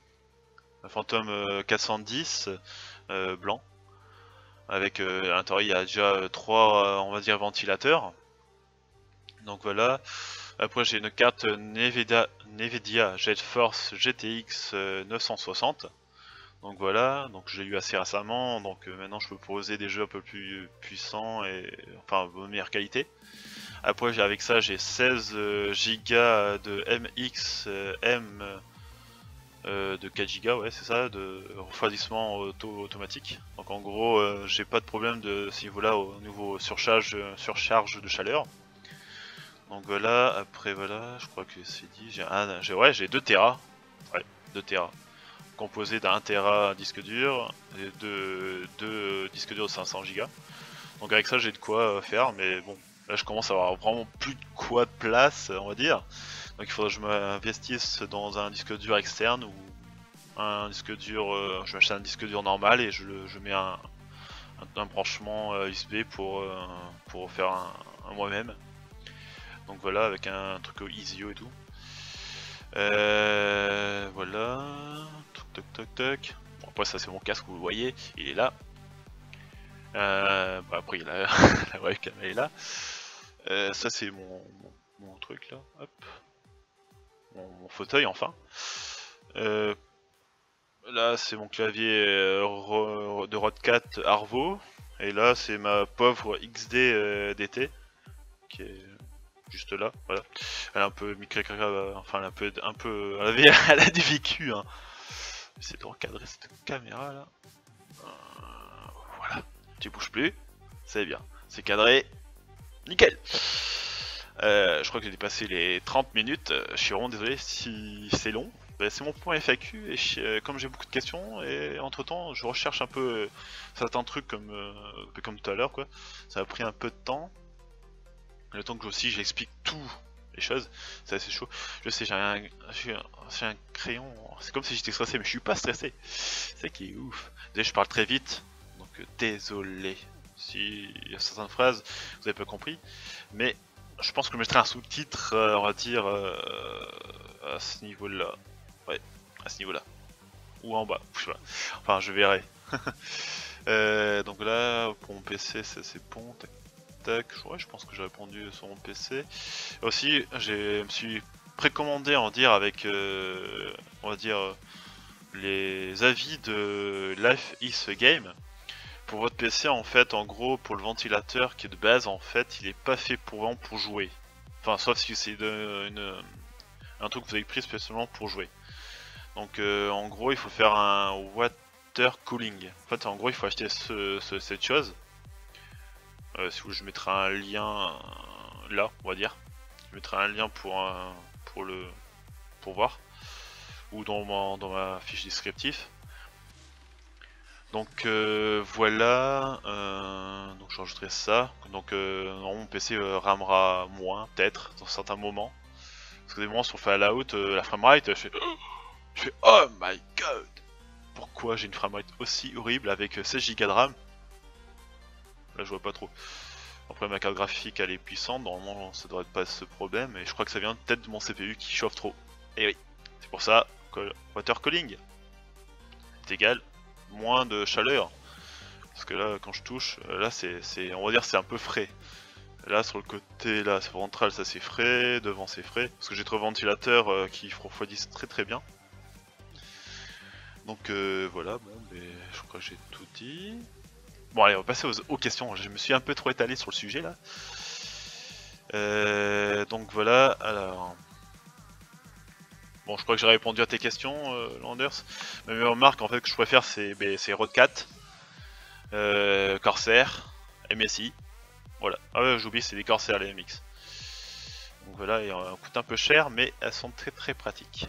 A: 410 blanc. Avec à l'intérieur il y a déjà 3 on va dire ventilateurs. Donc voilà. Après j'ai une carte Nvidia GeForce GTX 960. Donc voilà, donc je l'ai eu assez récemment, donc maintenant je peux proposer des jeux un peu plus puissants et enfin de meilleure qualité. Après avec ça j'ai 16 Go de MX-M de 4 Go, ouais c'est ça, de refroidissement automatique. Donc en gros j'ai pas de problème de ce niveau là au niveau surcharge de chaleur. Donc voilà, après voilà, je crois que c'est dit, j'ai 2 Tera, ouais 2 Tera, composé d'un 1 Tera disque dur et de 2 disques durs de 500 Go. Donc avec ça j'ai de quoi faire, mais bon, là je commence à avoir vraiment plus de quoi de place, on va dire. Donc il faudrait que je m'investisse dans un disque dur externe ou un disque dur, je m'achète un disque dur normal et je mets un branchement USB pour faire un moi-même. Donc voilà, avec un truc Isio et tout. Voilà. Toc toc toc. Bon, après ça c'est mon casque, vous le voyez, il est là. Après il a la webcam elle est là. Ça c'est mon truc là. Hop. Mon fauteuil enfin. Là c'est mon clavier de Rodcat Arvo. Et là c'est ma pauvre XD DT qui est juste là, voilà. Elle a un peu enfin elle a du vécu hein. J'essaie de recadrer cette caméra là. Voilà, tu bouges plus, c'est bien, c'est cadré, nickel. Je crois que j'ai dépassé les 30 minutes, je suis vraiment désolé si c'est long. C'est mon point FAQ et comme j'ai beaucoup de questions et entre temps je recherche un peu certains trucs comme tout à l'heure quoi. Ça a pris un peu de temps. Le temps que aussi j'explique tout les choses, c'est assez chaud. Je sais, j'ai un crayon, c'est comme si j'étais stressé, mais je suis pas stressé. C'est ça qui est ouf. Déjà, je parle très vite, donc désolé si il y a certaines phrases vous avez pas compris, mais je pense que je mettrai un sous-titre, on va dire, à ce niveau-là. Ouais, à ce niveau-là. Ou en bas, je sais pas. Enfin, je verrai. Donc là, pour mon PC, c'est bon. Tac, tac. Ouais, je pense que j'ai répondu sur mon PC. Aussi, je me suis précommandé, on va dire, avec, on va dire, les avis de Life is a Game. Pour votre PC, en fait, en gros, pour le ventilateur qui est de base, en fait, il est pas fait pour jouer. Enfin, sauf si c'est un truc que vous avez pris spécialement pour jouer. Donc, en gros, il faut faire un water cooling. En fait, en gros, il faut acheter cette chose. Si vous, je mettrai un lien là, on va dire. Je mettrai un lien pour voir, ou dans ma fiche descriptive. Donc voilà, donc je rajouterai ça. Donc mon PC ramera moins, peut-être, dans certains moments. Parce que des moments sur Fallout, la framerate, je fais oh my god! Pourquoi j'ai une framerate aussi horrible avec 16 Go de RAM? Là je vois pas trop. Après ma carte graphique elle est puissante, normalement ça devrait pas ce problème, et je crois que ça vient peut-être de mon CPU qui chauffe trop. Et oui, c'est pour ça que water cooling est égal moins de chaleur. Parce que là quand je touche, là c'est on va dire c'est un peu frais. Là sur le côté là ventral ça c'est frais, devant c'est frais. Parce que j'ai trois ventilateurs qui refroidissent très très bien. Donc voilà, bon mais je crois que j'ai tout dit. Bon allez on va passer aux questions, je me suis un peu trop étalé sur le sujet là. Donc voilà, alors... Bon je crois que j'ai répondu à tes questions Landers. Mais mes remarques en fait que je préfère c'est Rodcat, Corsair, MSI. Voilà, ah ouais j'oublie c'est des Corsair les MX. Donc voilà, elles coûtent un peu cher mais elles sont très très pratiques.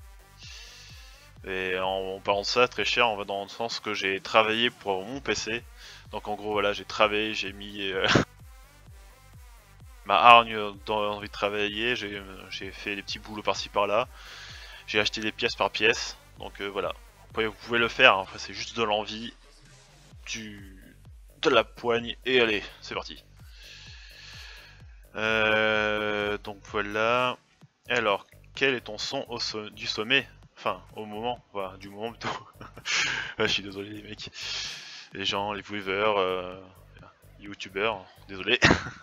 A: Et en parlant de ça, très cher, on va dans le sens que j'ai travaillé pour mon PC. Donc en gros voilà, j'ai travaillé, j'ai mis ma hargne dans l'envie de travailler, j'ai fait des petits boulots par-ci par-là. J'ai acheté des pièces par pièce, donc voilà. Après, vous pouvez le faire, hein. Enfin, c'est juste de l'envie, de la poigne, et allez, c'est parti. Donc voilà. Alors, quel est ton son du sommet? Enfin, au moment, voilà, du moment plutôt. Je suis désolé les mecs. Les gens, les viewers, youtubeurs, désolé.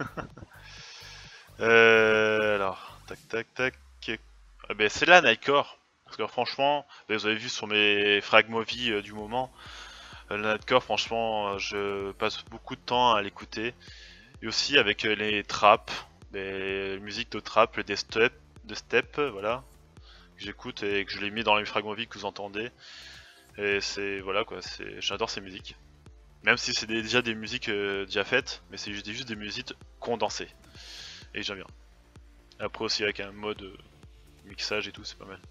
A: Alors, tac tac tac. Ah ben c'est là Nightcore. Parce que franchement, vous avez vu sur mes fragmovies du moment, le Nightcore franchement je passe beaucoup de temps à l'écouter. Et aussi avec les traps, les musiques de trap, des step, voilà, que j'écoute et que je l'ai mis dans les fragmovies que vous entendez. Et c'est voilà quoi, j'adore ces musiques. Même si c'est déjà des musiques déjà faites, mais c'est juste des musiques condensées. Et j'aime bien. Après aussi avec un mode mixage et tout, c'est pas mal.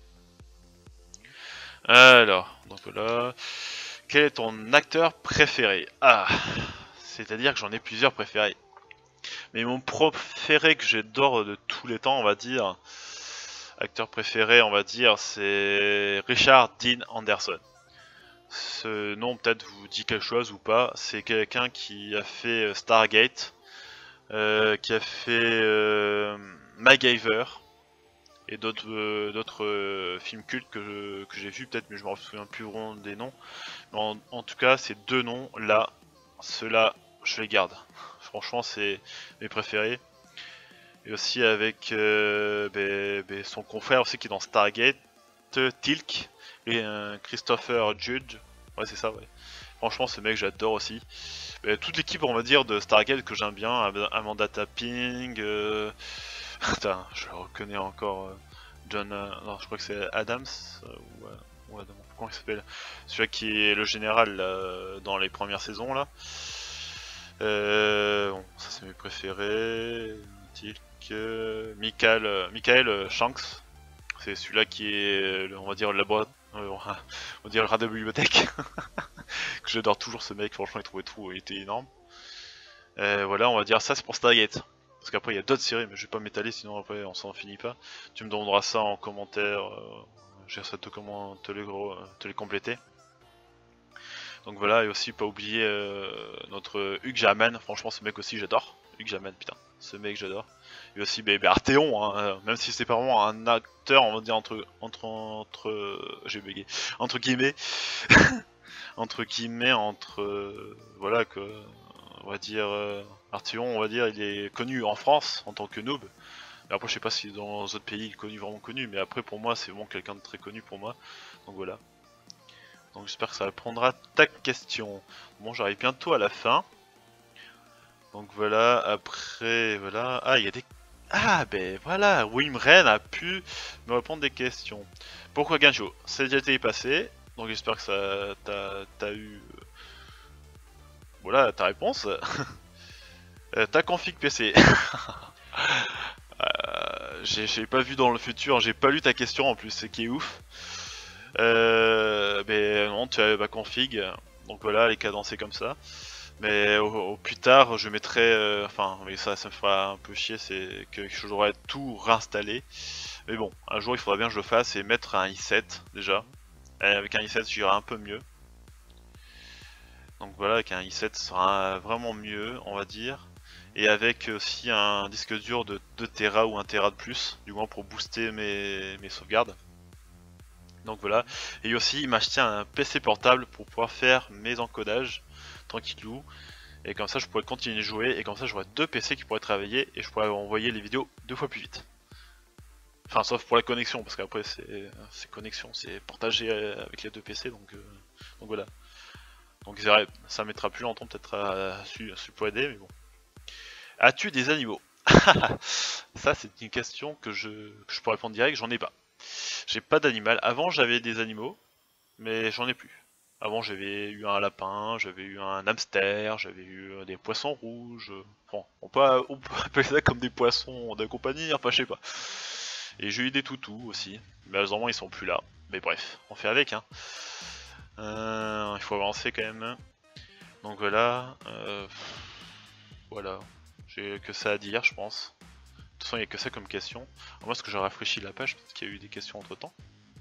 A: Alors, donc là, quel est ton acteur préféré? Ah, c'est-à-dire que j'en ai plusieurs préférés. Mais mon préféré que j'adore de tous les temps, on va dire, acteur préféré, on va dire, c'est Richard Dean Anderson. Ce nom peut-être vous dit quelque chose ou pas. C'est quelqu'un qui a fait Stargate, qui a fait MacGyver et d'autres films cultes que j'ai vus peut-être, mais je me souviens plus vraiment des noms. Mais en tout cas, ces deux noms là, ceux-là, je les garde. Franchement, c'est mes préférés. Et aussi avec son confrère aussi qui est dans Stargate, Tilk, et Christopher Judge. Ouais, c'est ça, ouais. Franchement, ce mec, j'adore aussi. Toute l'équipe, on va dire, de Stargate que j'aime bien, Amanda Tapping, putain, je le reconnais encore, John, non, je crois que c'est Adams, ou Adam, comment il s'appelle? Celui qui est le général dans les premières saisons, là. Bon, ça c'est mes préférés. Tilk, Michael Shanks, c'est celui-là qui est, on va dire, on va dire le rat de bibliothèque. Que j'adore toujours ce mec, franchement il trouvait tout, il était énorme. Voilà, on va dire ça c'est pour Stargate. Parce qu'après il y a d'autres séries, mais je vais pas m'étaler sinon après on s'en finit pas. Tu me demanderas ça en commentaire, j'essaierai de te les compléter. Donc voilà, et aussi pas oublier notre Hugues Germain, franchement ce mec aussi j'adore. Hugues Germain, putain, ce mec j'adore. Et aussi Arthéon, hein, même si c'est pas vraiment un acteur, on va dire j'ai bugué, entre guillemets, voilà que, on va dire, Arthéon, on va dire, il est connu en France en tant que noob. Et après je sais pas si dans d'autres pays il est connu, vraiment connu, mais après pour moi c'est vraiment quelqu'un de très connu pour moi. Donc voilà. Donc j'espère que ça répondra à ta question. Bon, j'arrive bientôt à la fin. Donc voilà, après, voilà. Ah, il y a des... Ah, ben voilà, Wimren a pu me répondre des questions. Pourquoi Ganjo? C'est déjà été passé. Donc j'espère que ça t'as eu... Voilà, ta réponse. Ta config PC. J'ai pas vu dans le futur, j'ai pas lu ta question en plus, c'est qui est ouf. Mais non, tu as ma config, donc voilà, elle est cadencée comme ça. Mais au plus tard, je mettrai, enfin, mais ça me fera un peu chier, c'est que j'aurais tout réinstallé. Mais bon, un jour il faudra bien que je le fasse et mettre un i7 déjà. Et avec un i7, j'irai un peu mieux. Donc voilà, avec un i7, ça sera vraiment mieux, on va dire. Et avec aussi un disque dur de 2 Tera ou 1 Tera de plus, du moins pour booster mes sauvegardes. Donc voilà, et aussi m'acheter un PC portable pour pouvoir faire mes encodages tranquillou, et comme ça je pourrais continuer de jouer, et comme ça j'aurais 2 PC qui pourraient travailler, et je pourrais envoyer les vidéos 2 fois plus vite. Enfin sauf pour la connexion, parce qu'après c'est connexion, c'est partagé avec les 2 PC, donc voilà. Donc ça mettra plus longtemps peut-être à supposer, mais bon. As-tu des animaux? Ça c'est une question que je pourrais répondre direct, j'en ai pas. J'ai pas d'animal. Avant j'avais des animaux, mais j'en ai plus. Avant j'avais eu un lapin, j'avais eu un hamster, j'avais eu des poissons rouges. Bon, on peut appeler ça comme des poissons de compagnie, enfin je sais pas. Et j'ai eu des toutous aussi. Malheureusement ils sont plus là. Mais bref, on fait avec hein. Il faut avancer quand même. Donc voilà. Voilà. J'ai que ça à dire je pense. De toute façon il n'y a que ça comme question. Moi est-ce que j'ai rafraîchi la page, peut-être qu'il y a eu des questions entre temps.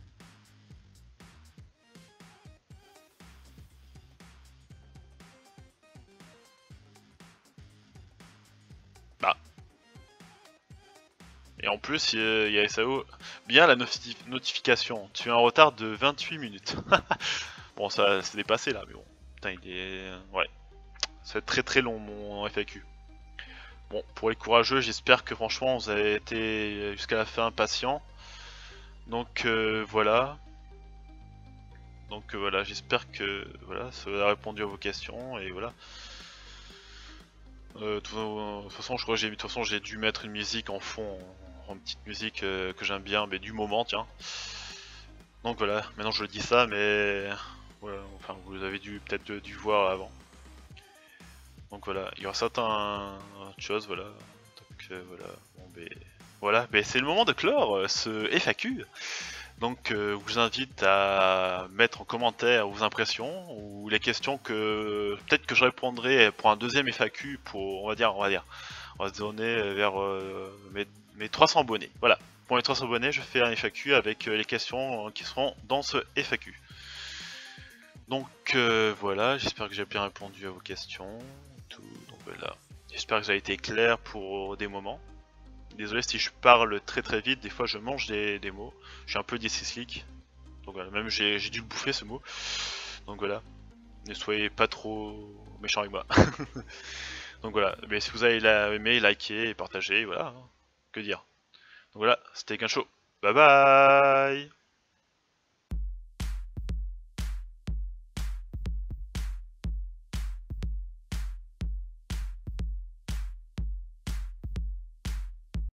A: Bah. Et en plus, il y a SAO, bien la notification, tu as un retard de 28 minutes. Bon, ça s'est dépassé là, mais bon. Putain, il est... Ouais. Ça va être très très long mon FAQ. Bon, pour les courageux, j'espère que franchement vous avez été jusqu'à la fin patient. Donc voilà. Donc voilà, j'espère que voilà, ça a répondu à vos questions et voilà. De toute façon, je crois que j'ai dû mettre une musique en fond, une petite musique que j'aime bien, mais du moment, tiens. Donc voilà, maintenant je dis ça, mais voilà, enfin vous avez peut-être dû voir avant. Donc voilà, il y aura certaines choses, voilà. Donc voilà, c'est le moment de clore ce FAQ. Donc je vous invite à mettre en commentaire vos impressions ou les questions que peut-être que je répondrai pour un deuxième FAQ pour on va se donner vers mes 300 abonnés. Voilà, pour les 300 abonnés, je fais un FAQ avec les questions qui seront dans ce FAQ. Donc voilà, j'espère que j'ai bien répondu à vos questions. Donc voilà, j'espère que ça a été clair pour des moments. Désolé si je parle très très vite, des fois je mange des mots. Je suis un peu dyslexique. Donc voilà, même j'ai dû le bouffer ce mot. Donc voilà, ne soyez pas trop méchants avec moi. Donc voilà, mais si vous avez aimé, likez et partagez, voilà, hein. Que dire. Donc voilà, c'était Gansho. Bye bye.